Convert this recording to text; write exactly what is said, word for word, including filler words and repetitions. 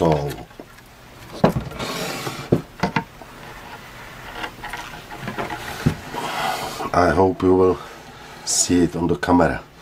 all. I hope you will see it on the camera.